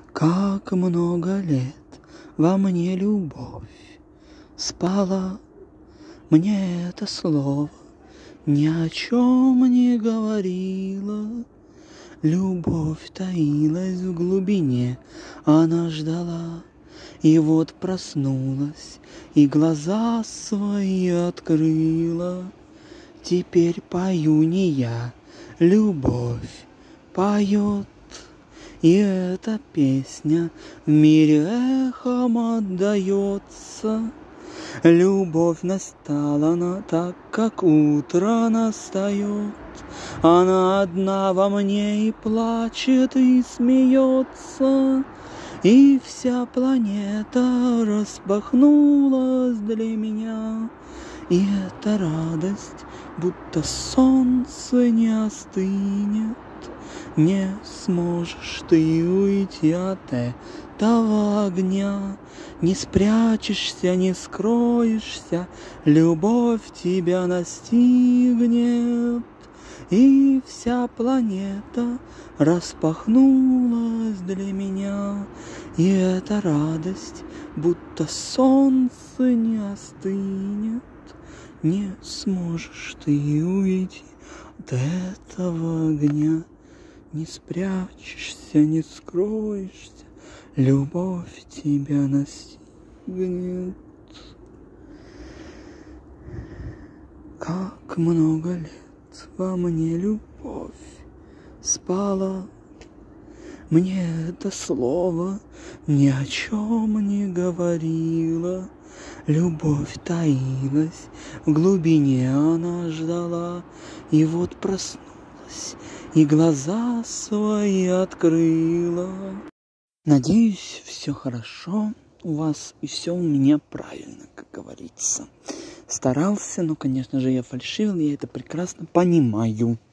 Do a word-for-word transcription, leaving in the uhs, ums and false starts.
Как много лет во мне любовь спала, мне это слово ни о чем не говорила. Любовь таилась в глубине, она ждала, и вот проснулась, и глаза свои открыла. Теперь пою не я, любовь поет, и эта песня в мире эхом отдается. Любовь настала, она так, как утро настает. Она одна во мне и плачет, и смеется. И вся планета распахнулась для меня. И эта радость, будто солнце не остынет. Не сможешь ты уйти от этого огня, не спрячешься, не скроешься, любовь тебя настигнет. И вся планета распахнулась для меня, и эта радость, будто солнце не остынет. Не сможешь ты уйти от этого огня, не спрячешься, не скроешься, любовь тебя настигнет. Как много лет во мне любовь спала, мне это слово ни о чем не говорило. Любовь таилась, в глубине она ждала, и вот проснулась, и глаза свои открыла. Надеюсь, все хорошо у вас, и все у меня правильно, как говорится. Старался, но, конечно же, я фальшивил, я это прекрасно понимаю.